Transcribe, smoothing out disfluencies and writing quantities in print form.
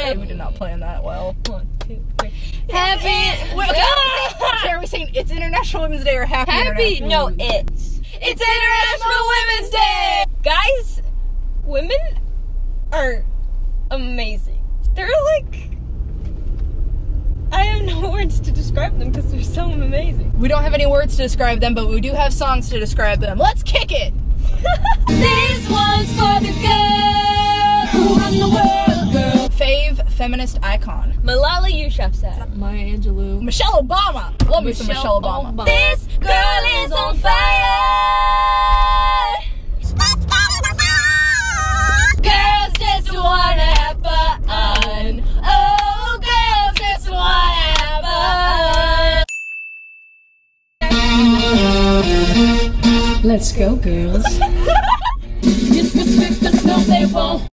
Hey, we did not plan that well. 1, 2, 3. Are we saying it's International Women's Day or Happy International No, Women's Day? it's International Women's Day! Guys, women are amazing. They're like, I have no words to describe them because they're so amazing. We don't have any words to describe them, but we do have songs to describe them. Let's kick it! This one's for the girl who run the world, girl. Fave feminist icon. Malala Yousafzai. Maya Angelou. Michelle Obama. Love me some Michelle Obama. This girl is on fire. Girls just wanna have fun. Oh, girls just wanna have fun. Let's go, girls. Disrespect us, no, they won't.